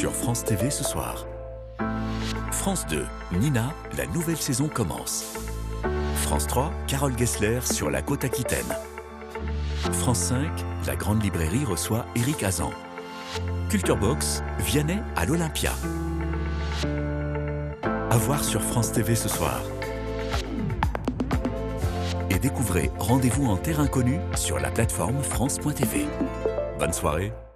sur France TV ce soir. France 2, Nina, la nouvelle saison commence. France 3, Carole Gessler sur la côte aquitaine. France 5, la grande librairie reçoit Éric Hazan. Culture Box, Vianney à l'Olympia. À voir sur France TV ce soir. Et découvrez Rendez-vous en terre inconnue sur la plateforme France.tv. Bonne soirée.